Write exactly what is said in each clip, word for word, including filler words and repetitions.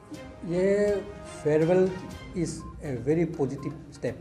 ये farewell is a very positive step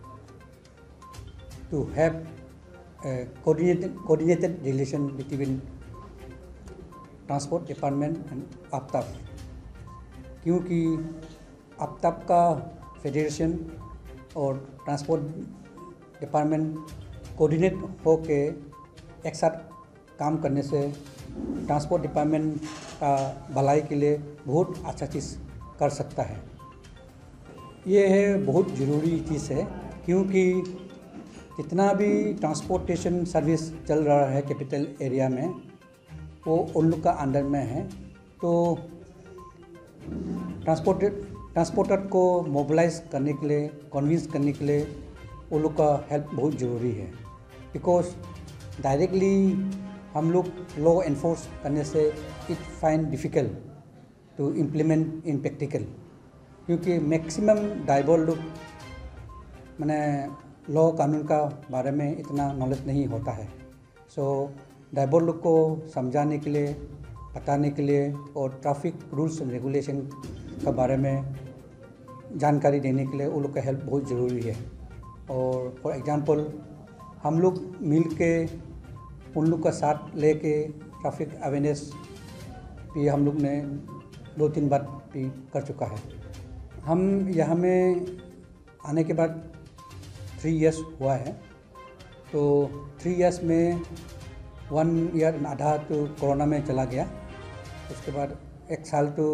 to have a coordinated, coordinated relation between transport department and आफ्ताब, क्योंकि आफ्ताब का federation और ट्रांसपोर्ट डिपार्टमेंट कोऑर्डिनेट होके एक साथ काम करने से ट्रांसपोर्ट डिपार्टमेंट का भलाई के लिए बहुत अच्छा चीज़ कर सकता है। ये है बहुत ज़रूरी चीज़ है, क्योंकि जितना भी ट्रांसपोर्टेशन सर्विस चल रहा है कैपिटल एरिया में वो उन लोग का अंडर में है। तो ट्रांसपोर्ट ट्रांसपोर्टर को मोबिलाइज करने के लिए, कन्विंस करने के लिए वो लोग का हेल्प बहुत ज़रूरी है। बिकॉज डायरेक्टली हम लोग लॉ एनफोर्स करने से it find difficult to implement in practical, क्योंकि मैक्सिमम ड्राइवर लोग मैंने लॉ कानून का बारे में इतना नॉलेज नहीं होता है। सो ड्राइवर लोग को समझाने के लिए, बताने के लिए और ट्रैफिक रूल्स एंड रेगुलेशन का बारे में जानकारी देने के लिए वो लोग का हेल्प बहुत ज़रूरी है। और फॉर एग्जांपल हम लोग मिल के उन लोग का साथ लेके ट्रैफिक अवेयरनेस भी हम लोग ने दो तीन बार भी कर चुका है। हम यहाँ में आने के बाद थ्री इयर्स हुआ है, तो थ्री इयर्स में वन ईयर आधा तो कोरोना में चला गया। उसके बाद एक साल तो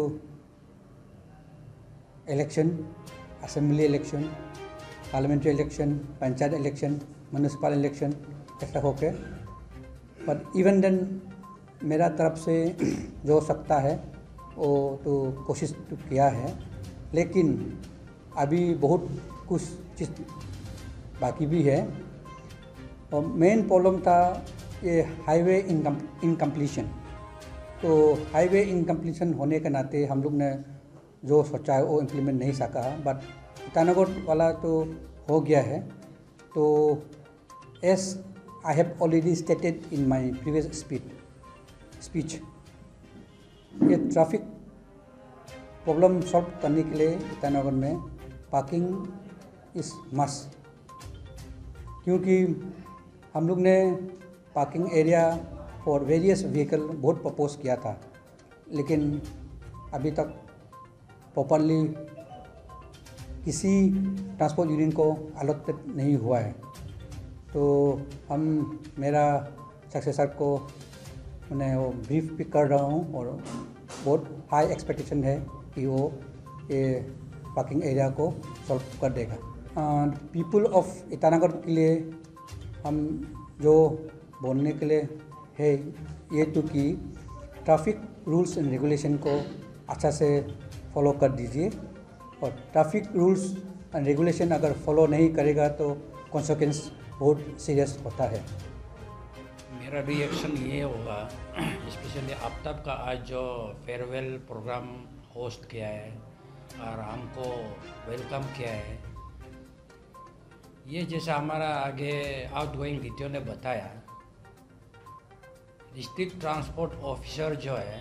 election, assembly election, parliamentary election, panchayat election, municipal election ऐसा होके। पर इवन देन मेरा तरफ से जो सकता है वो तो कोशिश तो किया है, लेकिन अभी बहुत कुछ चीज़ बाकी भी है। और मेन प्रॉब्लम था ये हाईवे इनकम्प्लीशन। तो हाईवे इनकम्प्लीशन होने के नाते हम लोग ने जो सोचा है वो इम्प्लीमेंट नहीं सका, बट ईटानगर वाला तो हो गया है। तो as I have already stated in my previous speech speech ये ट्रैफिक प्रॉब्लम सॉल्व करने के लिए ईटानगर में पार्किंग इस मस्ट, क्योंकि हम लोग ने parking area for various vehicle बहुत प्रपोज किया था, लेकिन अभी तक प्रॉपरली किसी ट्रांसपोर्ट यूनियन को अलॉटेड नहीं हुआ है। तो हम मेरा सक्सेसर को मैं वो ब्रीफ भी कर रहा हूँ और बहुत हाई एक्सपेक्टेशन है कि वो ये पार्किंग एरिया को सॉल्व कर देगा। पीपल ऑफ ईटानगर के लिए हम जो बोलने के लिए है ये तो कि ट्रैफिक रूल्स एंड रेगुलेशन को अच्छा से फॉलो कर दीजिए, और ट्रैफिक रूल्स एंड रेगुलेशन अगर फॉलो नहीं करेगा तो कॉन्सिक्वेंस बहुत सीरियस होता है। मेरा रिएक्शन ये होगा, स्पेशली आफ्ताब का आज जो फेयरवेल प्रोग्राम होस्ट किया है और हमको वेलकम किया है, ये जैसा हमारा आगे आउटगोइंग वीडियो ने बताया, डिस्ट्रिक्ट ट्रांसपोर्ट ऑफिसर जो है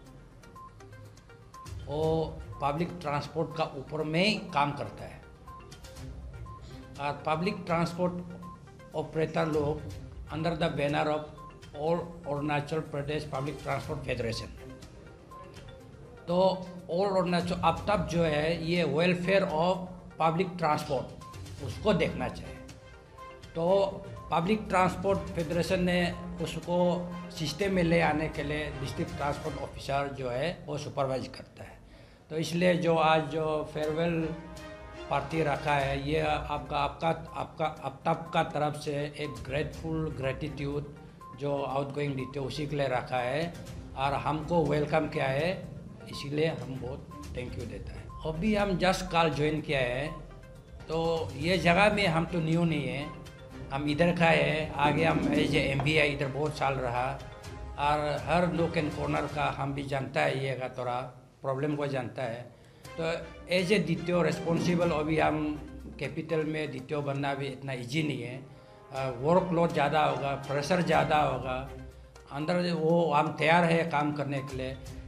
वो पब्लिक ट्रांसपोर्ट का ऊपर में ही काम करता है, और पब्लिक ट्रांसपोर्ट ऑपरेटर लोग under the banner of all Arunachal Pradesh public transport federation. तो ऑल अरुणाचल आफ्ताब जो है ये वेलफेयर ऑफ पब्लिक ट्रांसपोर्ट उसको देखना चाहिए। तो पब्लिक ट्रांसपोर्ट फेडरेशन ने उसको सिस्टम में ले आने के लिए डिस्ट्रिक्ट ट्रांसपोर्ट ऑफिसर जो है वो सुपरवाइज करता है। तो इसलिए जो आज जो फेयरवेल पार्टी रखा है, ये आपका आपका आपका आफ्ताब का तरफ से एक ग्रेटफुल ग्रेटिट्यूड जो आउटगोइंग डीटे उसी के लिए रखा है और हमको वेलकम किया है, इसीलिए हम बहुत थैंक यू देता है। अभी हम जस्ट कल ज्वाइन किया है, तो ये जगह में हम तो न्यू नहीं है, हम इधर का है। आगे हम as a M B I इधर बहुत साल रहा और हर नोक एंड कॉर्नर का हम भी जानता है, ये का थोड़ा प्रॉब्लम को जानता है। तो एज ए द्वितीय रिस्पॉन्सिबल अभी हम कैपिटल में द्वितीय बनना भी इतना इजी नहीं है, वर्कलोड ज़्यादा होगा, प्रेशर ज़्यादा होगा, अंदर वो हम तैयार है काम करने के लिए,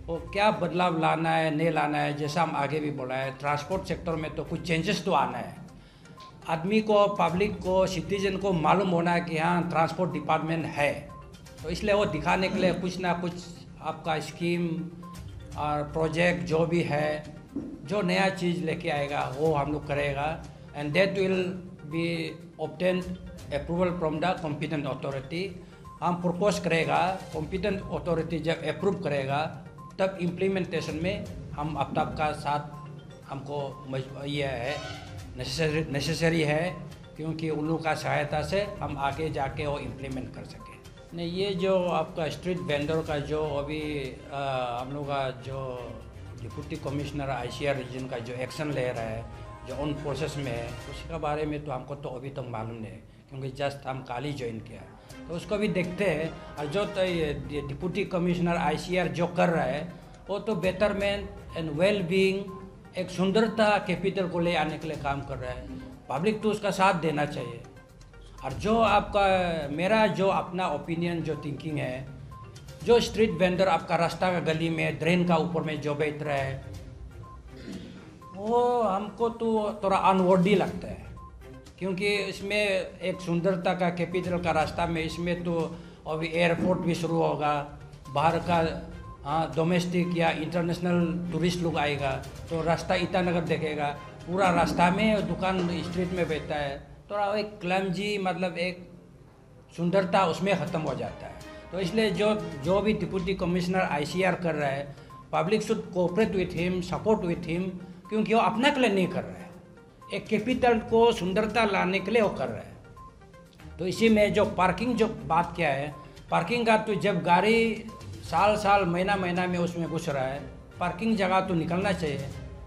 वो क्या बदलाव लाना है नहीं लाना है, जैसा हम आगे भी बोला है, ट्रांसपोर्ट सेक्टर में तो कुछ चेंजेस तो आना है। आदमी को, पब्लिक को, सिटीजन को मालूम होना है कि हाँ ट्रांसपोर्ट डिपार्टमेंट है, तो इसलिए वो दिखाने के लिए कुछ ना कुछ आपका स्कीम और प्रोजेक्ट जो भी है, जो नया चीज़ लेके आएगा वो हम लोग करेगा, and that will be obtain approval from the competent authority. हम प्रपोज करेगा, कॉम्पिटेंट अथॉरिटी जब अप्रूव करेगा तब इम्प्लीमेंटेशन में हम आप सबका साथ हमको ये है नेसेसरी नेसेसरी है, क्योंकि उन लोगों का सहायता से हम आगे जाके वो इम्प्लीमेंट कर सकें। नहीं, ये जो आपका स्ट्रीट वेंडर का जो अभी आ, हम लोग का जो डिप्टी कमिश्नर आईसीआर रीजन का जो एक्शन ले रहा है, जो ऑन प्रोसेस में है, उसके बारे में तो हमको तो अभी तक तो मालूम नहीं है, क्योंकि जस्ट हम कल ही ज्वाइन किया, तो उसको भी देखते हैं। और जो तो ये डिप्टी कमिश्नर आईसीआर जो कर रहा है वो तो बेटरमेंट एंड वेल बीइंग, एक सुंदरता कैपिटल को ले आने के लिए काम कर रहा है। पब्लिक तो उसका साथ देना चाहिए। और जो आपका मेरा जो अपना ओपिनियन जो थिंकिंग है, जो स्ट्रीट वेंडर आपका रास्ता का गली में ड्रेन का ऊपर में जो बेच रहा है, वो हमको तो थोड़ा अनवर्दी लगता है, क्योंकि इसमें एक सुंदरता का कैपिटल का रास्ता में इसमें तो अभी एयरपोर्ट भी शुरू होगा, बाहर का हाँ डोमेस्टिक या इंटरनेशनल टूरिस्ट लोग आएगा तो रास्ता ईटानगर देखेगा, पूरा रास्ता में दुकान स्ट्रीट में बैठता है, थोड़ा तो एक क्लमजी मतलब एक सुंदरता उसमें ख़त्म हो जाता है। तो इसलिए जो जो भी डिप्टी कमिश्नर आईसीआर कर रहा है, public should cooperate with him, support with him, क्योंकि वो अपना के लिए नहीं कर रहा है, एक कैपिटल को सुंदरता लाने के लिए वो कर रहा है। तो इसी में जो पार्किंग जो बात किया है, पार्किंग का तो जब गाड़ी साल साल महीना महीना में उसमें घुस रहा है, पार्किंग जगह तो निकलना चाहिए।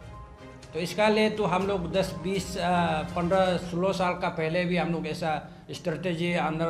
तो इसका लिए तो हम लोग दस बीस पंद्रह सोलह साल का पहले भी हम लोग ऐसा strategy under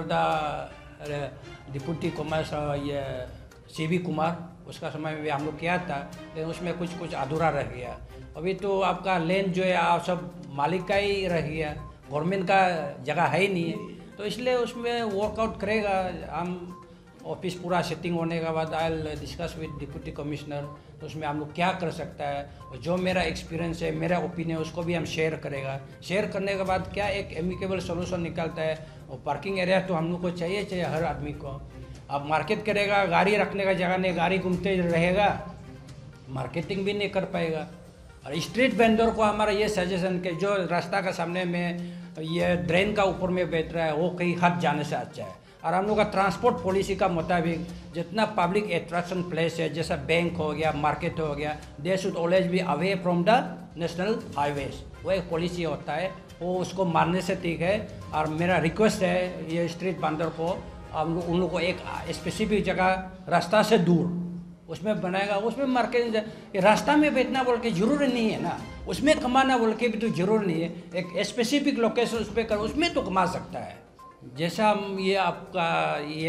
the deputy commissioner ये सी वी कुमार, उसका समय में भी हम लोग किया था, लेकिन उसमें कुछ कुछ अधूरा रह गया। अभी तो आपका लेन जो है आप सब मालिक का ही रह गया, गवर्नमेंट का जगह है ही नहीं है, तो इसलिए उसमें वर्कआउट करेगा। हम ऑफिस पूरा सेटिंग होने के बाद I will discuss with deputy commissioner, तो उसमें हम लोग क्या कर सकता है, जो मेरा एक्सपीरियंस है, मेरा ओपिनियन, उसको भी हम शेयर करेगा। शेयर करने के बाद क्या एक एमिकेबल सोल्यूशन निकलता है। और पार्किंग एरिया तो हम लोग को चाहिए चाहिए हर आदमी को। अब मार्केट करेगा, गाड़ी रखने का जगह नहीं, गाड़ी घूमते रहेगा, मार्केटिंग भी नहीं कर पाएगा। और स्ट्रीट वेंडर को हमारा ये सजेशन कि जो रास्ता का सामने में ये ड्रेन का ऊपर में बैठ रहा है वो कहीं हट जाने से अच्छा है। और हम लोग का ट्रांसपोर्ट पॉलिसी का मुताबिक जितना पब्लिक अट्रैक्शन प्लेस है, जैसा बैंक हो गया, मार्केट हो गया, they should always be away from the national highways, वो एक पॉलिसी होता है, वो उसको मानने से ठीक है। और मेरा रिक्वेस्ट है ये स्ट्रीट वेंडर को, हम लोग उन लोग को एक स्पेसिफिक जगह रास्ता से दूर उसमें बनाएगा, उसमें मार्केट रास्ता में बैठना बोल के जरूरी नहीं है ना, उसमें कमाना बोल के भी तो जरूर नहीं है, एक स्पेसिफिक लोकेशन उस पर कर, उसमें तो कमा सकता है। जैसा हम ये आपका ये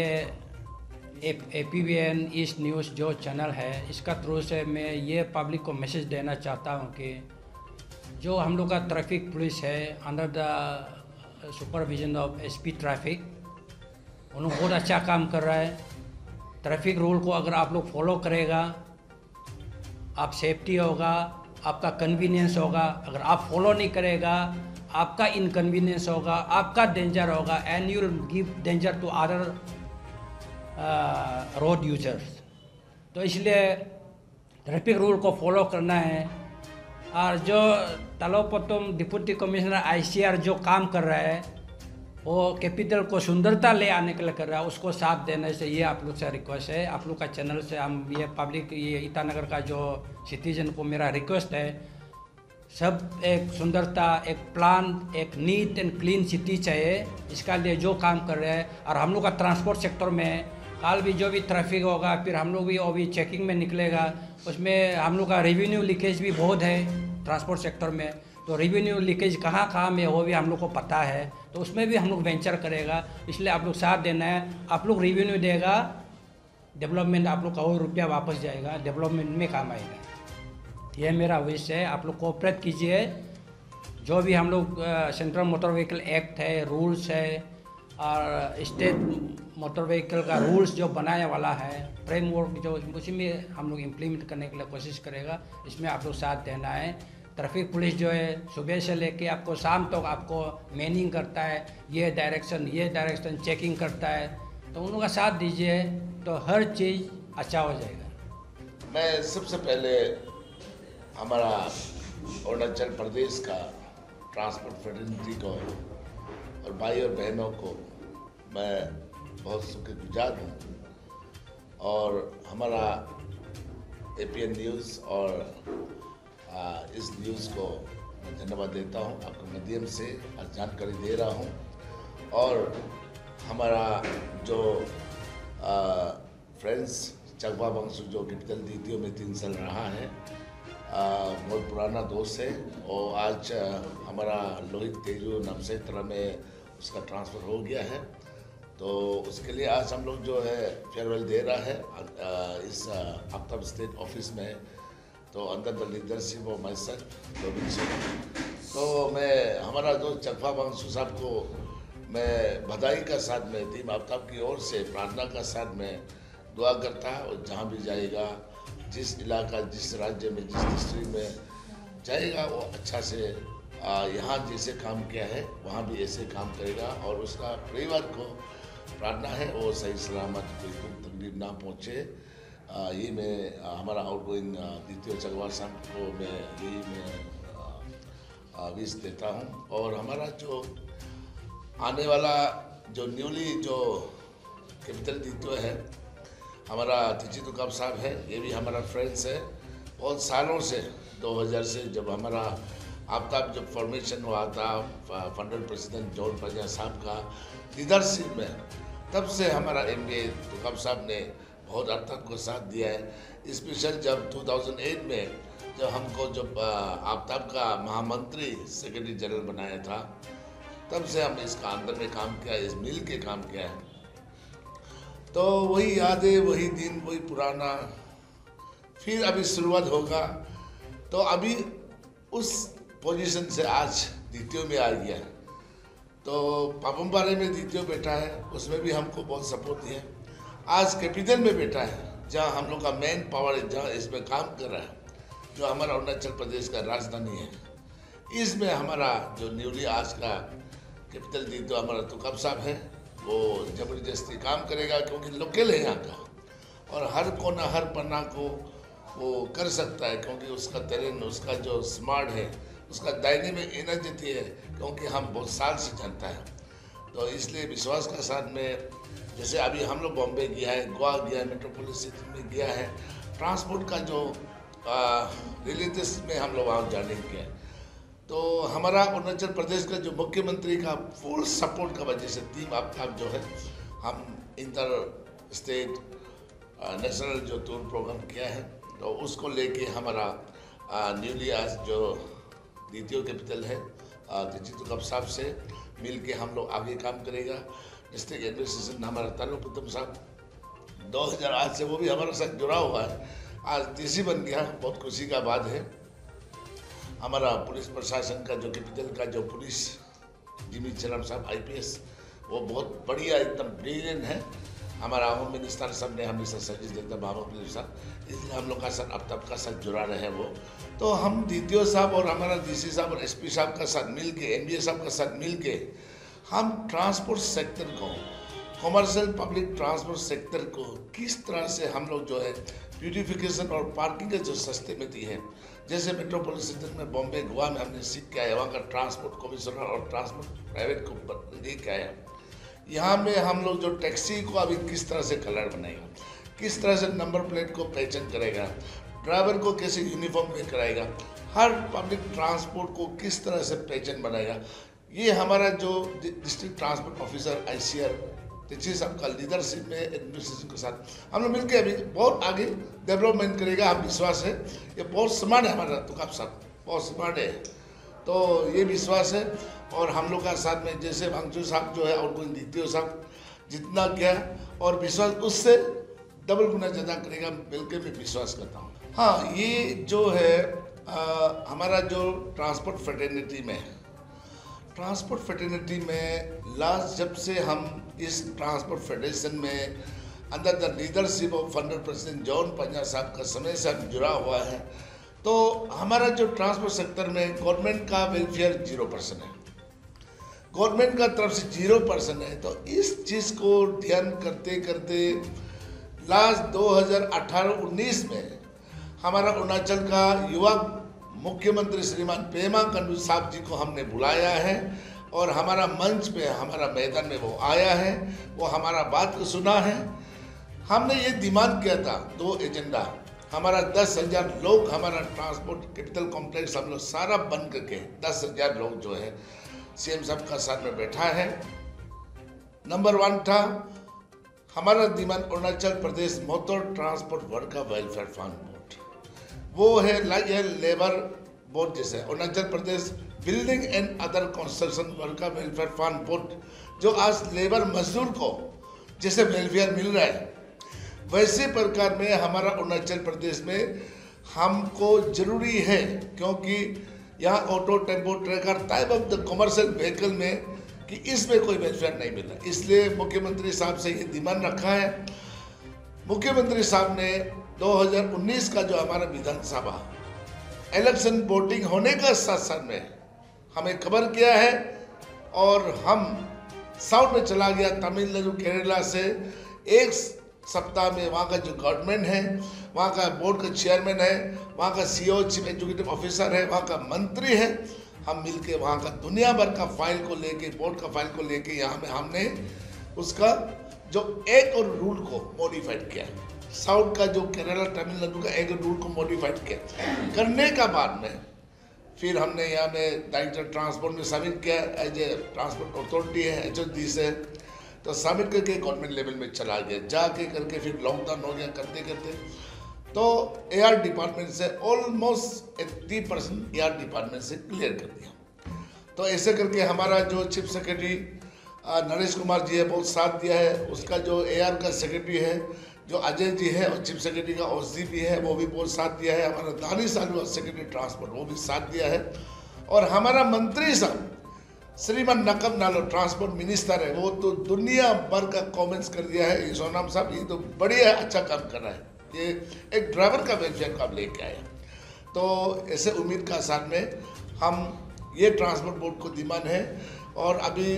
A P V N east news जो चैनल है, इसका थ्रू से मैं ये पब्लिक को मैसेज देना चाहता हूँ कि जो हम लोग का ट्रैफिक पुलिस है under the supervision of S P traffic, उन्होंने बहुत अच्छा काम कर रहा है। ट्रैफिक रूल को अगर आप लोग फॉलो करेगा, आप सेफ्टी होगा, आपका कन्वीनियंस होगा। अगर आप फॉलो नहीं करेगा, आपका इनकन्वीनियंस होगा, आपका डेंजर होगा, and you will give danger to other road users. तो इसलिए ट्रैफिक रूल को फॉलो करना है। और जो तलोपतम डिप्टी कमिश्नर आईसीआर जो काम कर रहा है, वो कैपिटल को सुंदरता ले आने के लिए कर रहा है, उसको साथ देने से ये आप लोग से रिक्वेस्ट है। आप लोग का चैनल से हम ये पब्लिक ये ईटानगर का जो सिटीजन को मेरा रिक्वेस्ट है, सब एक सुंदरता, एक प्लान, एक नीट एंड क्लीन सिटी चाहिए। इसका लिए जो काम कर रहे हैं, और हम लोग का ट्रांसपोर्ट सेक्टर में कल भी जो भी ट्रैफिक होगा, फिर हम लोग भी अभी चेकिंग में निकलेगा, उसमें हम लोग का रेवेन्यू लीकेज भी बहुत है ट्रांसपोर्ट सेक्टर में। तो रेवेन्यू लीकेज कहाँ कहाँ में वो भी हम लोग को पता है, तो उसमें भी हम लोग वेंचर करेगा। इसलिए आप लोग साथ देना है। आप लोग रेवेन्यू देगा, डेवलपमेंट आप लोग का और रुपया वापस जाएगा, डेवलपमेंट में काम आएगा। यह मेरा विश है, आप लोग कोऑपरेट कीजिए। जो भी हम लोग सेंट्रल मोटर व्हीकल एक्ट है, रूल्स है, और स्टेट मोटर व्हीकल का रूल्स जो बनाने वाला है, फ्रेमवर्क जो उसी में हम लोग इम्प्लीमेंट करने के लिए कोशिश करेगा। इसमें आप लोग साथ देना है। ट्रैफिक पुलिस जो है सुबह से लेके आपको शाम तक तो आपको मैनिंग करता है, ये डायरेक्शन ये डायरेक्शन चेकिंग करता है, तो उन लोगों का साथ दीजिए तो हर चीज़ अच्छा हो जाएगा। मैं सबसे पहले हमारा अरुणाचल प्रदेश का ट्रांसपोर्ट फ्रेटर्निटी को और भाई और बहनों को मैं बहुत शुक्रगुजार हूँ और हमारा एपीएन न्यूज़ और आ, इस न्यूज़ को मैं धन्यवाद देता हूँ, आपके माध्यम से आज जानकारी दे रहा हूँ। और हमारा जो फ्रेंड्स चकवा वंश जो कैपिटल डीटीओ में तीन साल रहा है, आ, बहुत पुराना दोस्त है और आज आ, हमारा लोहित तेजू नमसेत्रा में उसका ट्रांसफ़र हो गया है, तो उसके लिए आज हम लोग जो है फेयरवेल दे रहा है आ, इस आफ्ताब स्टेट ऑफिस में, तो under the leadership of my son Govind Singh. तो मैं हमारा जो चकवा वंशु साहब को मैं बधाई का साथ में टीम आफ्ताब की ओर से प्रार्थना का साथ में दुआ करता है, और जहाँ भी जाएगा, जिस इलाका जिस राज्य में जिस डिस्ट्रिक्ट में जाएगा वो अच्छा से यहाँ जैसे काम किया है वहाँ भी ऐसे काम करेगा, और उसका परिवार को प्रार्थना है वो सही सलामत कोई दुख तकलीफ ना पहुँचे। ये मैं हमारा आउटगोइंग द्वितीय चकवा साहब को मैं यही मैं विश देता हूँ। और हमारा जो आने वाला जो न्यूली जो कैपिटल द्वितीय है हमारा तिची तुकाब साहब है, ये भी हमारा फ्रेंड्स है बहुत सालों से। दो हज़ार से जब हमारा आफ्ताब जब फॉर्मेशन हुआ था फंडल प्रेसिडेंट जॉन पंजा साहब का लीडरशिप में, तब से हमारा एम ए तुकाब साहब ने बहुत हद तक को साथ दिया है। स्पेशल जब दो हज़ार आठ में जब हमको जब आफ्ताब का महामंत्री सेक्रेटरी जनरल बनाया था, तब से हम इसका अंदर में काम किया, इस मिल के काम किया है। तो वही यादें, वही दिन, वही पुराना, फिर अभी शुरुआत होगा। तो अभी उस पोजीशन से आज द्वितीय में आ गया। तो पापमपारे में द्वितीय बैठा है, उसमें भी हमको बहुत सपोर्ट दिया। आज कैपिटल में बैठा है जहाँ हम लोग का मेन पावर है, जहाँ इसमें काम कर रहा है, जो हमारा अरुणाचल प्रदेश का राजधानी है। इसमें हमारा जो न्यूली आज का कैपिटल दी तो हमारा तुकाब साहब है, वो ज़बरदस्ती काम करेगा क्योंकि लोकल है यहाँ का, और हर कोना हर पन्ना को वो कर सकता है क्योंकि उसका टेरेन, उसका जो स्मार्ट है, उसका दायने में एनर्जी है, क्योंकि हम बहुत साल से जानता है। तो इसलिए विश्वास का साथ में, जैसे अभी हम लोग बॉम्बे गया है, गोवा गया है, मेट्रोपोलिस सिटी में गया है, ट्रांसपोर्ट का जो रिलेटिव्स में हम लोग वहाँ जाने गए, तो हमारा अरुणाचल प्रदेश का जो मुख्यमंत्री का फुल सपोर्ट का वजह से टीम आफ्ताब जो है, हम इंटर स्टेट नेशनल जो टूर प्रोग्राम किया है, तो उसको लेके हमारा न्यूली आज जो द्वितीय कैपिटल है तिची तुकाब साहब से मिल के हम लोग आगे काम करेगा। डिस्ट्रिक्ट एडमिनिस्ट्रेशन हमारा तालुक उत्तम साहब दो हज़ार आठ से वो भी हमारे साथ जुड़ा हुआ है, आज टीसी बन गया, बहुत खुशी का बात है। हमारा पुलिस प्रशासन का जो कैपिटल का जो पुलिस जिमी चरम साहब आईपीएस, वो बहुत बढ़िया एकदम ब्रिलियंट है। हमारा होम मिनिस्टर साहब ने हमेशा सजेस्ट देता बाबा पुलिस साहब, इसलिए हम लोग का साथ अब तक का साथ जुड़ा रहे वो। तो हम डीटीओ साहब और हमारा डीसी साहब और एसपी साहब का साथ मिल के, एनडीए साहब का साथ मिल के हम ट्रांसपोर्ट सेक्टर को, कमर्शियल पब्लिक ट्रांसपोर्ट सेक्टर को किस तरह से हम लोग जो है ब्यूटिफिकेशन और पार्किंग का जो सस्ते में दी है, जैसे मेट्रोपोलिटन में बॉम्बे गोवा में हमने सीख के आए, वहाँ का ट्रांसपोर्ट कमिश्नर और ट्रांसपोर्ट प्राइवेट को लेके आया। यहाँ में हम लोग जो टैक्सी को अभी किस तरह से कलर बनाएगा, किस तरह से नंबर प्लेट को पहचान करेगा, ड्राइवर को कैसे यूनिफॉर्म में कराएगा, हर पब्लिक ट्रांसपोर्ट को किस तरह से पहचान बनाएगा, ये हमारा जो डिस्ट्रिक्ट ट्रांसपोर्ट ऑफिसर आईसीआर तिची साहब का लीडरशिप में एडमिनिस्ट्रेशन के साथ हम लोग मिलकर अभी बहुत आगे डेवलपमेंट करेगा। हम विश्वास है, ये बहुत स्मार्ट है हमारा तुकाब साहब, बहुत स्मार्ट है, तो ये विश्वास है। और हम लोग का साथ में जैसे वांगचू साहब जो है और कोई द्वितीय साहब जितना किया और विश्वास उससे डबल गुना ज़्यादा करेगा, बिल्कुल मैं विश्वास करता हूँ। हाँ, ये जो है आ, हमारा जो ट्रांसपोर्ट फ्रेटर्निटी में ट्रांसपोर्ट फेडरेलिटी में लास्ट जब से हम इस ट्रांसपोर्ट फेडरेशन में under the leadership of hundred president John Panja साहब का समय से हम जुड़ा हुआ है, तो हमारा जो ट्रांसपोर्ट सेक्टर में गवर्नमेंट का वेलफेयर जीरो परसेंट है, गवर्नमेंट का तरफ से जीरो परसेंट है। तो इस चीज़ को ध्यान करते करते लास्ट दो हज़ार अठारह उन्नीस में हमारा अरुणाचल का युवा मुख्यमंत्री श्रीमान पेमा खांडू साहब जी को हमने बुलाया है और हमारा मंच पे, हमारा मैदान में वो आया है, वो हमारा बात को सुना है। हमने ये डिमांड किया था दो एजेंडा, हमारा दस हजार लोग, हमारा ट्रांसपोर्ट कैपिटल कॉम्प्लेक्स हम लोग सारा बंद करके दस हजार लोग जो है सीएम साहब का साथ में बैठा है। नंबर वन था हमारा demand Arunachal Pradesh motor transport worker welfare fund board, वो है लाइक है लेबर बोर्ड जैसे Arunachal Pradesh building and other construction worker welfare fund board, जो आज लेबर मजदूर को जैसे वेलफेयर मिल रहा है वैसे प्रकार में हमारा अरुणाचल प्रदेश में हमको जरूरी है, क्योंकि यहाँ auto tempo tracker type of the commercial vehicle में कि इसमें कोई वेलफेयर नहीं मिल रहा। इसलिए मुख्यमंत्री साहब से ये डिमांड रखा है। मुख्यमंत्री साहब ने दो हज़ार उन्नीस का जो हमारा विधानसभा इलेक्शन वोटिंग होने का साथ साथ में हमें खबर किया है और हम साउथ में चला गया, तमिलनाडु केरला से एक सप्ताह में वहाँ का जो गवर्नमेंट है, वहाँ का बोर्ड का चेयरमैन है, वहाँ का सीईओ चीफ एग्जीक्यूटिव ऑफिसर है, वहाँ का मंत्री है, हम मिलके वहाँ का दुनिया भर का फाइल को लेके, बोर्ड का फाइल को लेके यहाँ में हमने उसका जो एक और रूल को मॉडिफाइड किया, साउथ का जो केरला तमिलनाडु का एक रूल को मॉडिफाइड किया। करने का बाद में फिर हमने यहाँ में डायरेक्टर ट्रांसपोर्ट में सबमिट किया, एज ए ट्रांसपोर्ट अथॉरिटी है एच ओ डी से, तो सबमिट करके गवर्नमेंट लेवल में चला गया, जाके करके फिर लॉकडाउन हो गया करते करते, तो एआर डिपार्टमेंट से ऑलमोस्ट अस्सी परसेंट एआर डिपार्टमेंट से क्लियर कर दिया। तो ऐसे करके हमारा जो चीफ सेक्रेटरी नरेश कुमार जी है बहुत साथ दिया है, उसका जो एआर का सेक्रेटरी है जो अजय जी है और चीफ सेक्रेटरी का ओसीपी है वो भी बहुत साथ दिया है, हमारा दानिश सालू सेक्रेटरी ट्रांसपोर्ट वो भी साथ दिया है, और हमारा मंत्री साहब श्रीमान नकब नालो ट्रांसपोर्ट मिनिस्टर है, वो तो दुनिया भर का कमेंट्स कर दिया है, सोनाम साहब ये तो बढ़िया अच्छा काम कर रहा है, ये एक ड्राइवर का वेलफेयर काम लेके आया। तो ऐसे उम्मीद का साथ में हम ये ट्रांसपोर्ट बोर्ड को डिमांड है, और अभी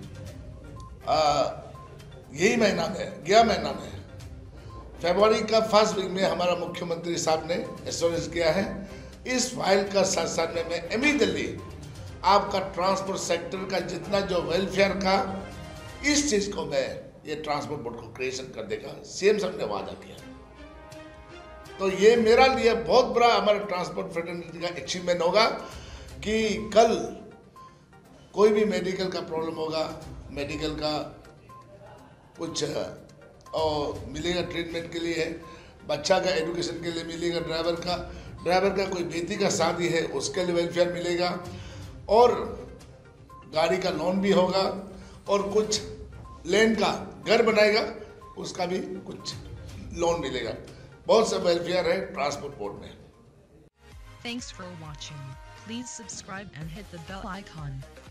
यही महीना में गया महीना में फरवरी का फर्स्ट वीक में हमारा मुख्यमंत्री साहब ने एश्योरेंस किया है इस फाइल का साथ साथ में मैं इमीडिएटली आपका ट्रांसपोर्ट सेक्टर का जितना जो वेलफेयर का इस चीज़ को मैं ये ट्रांसपोर्ट बोर्ड को क्रिएशन कर देगा, सीएम साहब ने वादा किया। तो ये मेरा लिए बहुत बड़ा हमारा ट्रांसपोर्ट फेडरेलिटी का अचीवमेंट होगा कि कल कोई भी मेडिकल का प्रॉब्लम होगा, मेडिकल का कुछ और मिलेगा ट्रीटमेंट के लिए, बच्चा का एजुकेशन के लिए मिलेगा, ड्राइवर का ड्राइवर का कोई बेटी का शादी है उसके लिए वेलफेयर मिलेगा, और गाड़ी का लोन भी होगा, और कुछ लैंड का घर बनाएगा उसका भी कुछ लोन मिलेगा। बहुत सा वेलफेयर है ट्रांसपोर्ट बोर्ड में। Thanks for watching. Please subscribe and hit the bell icon.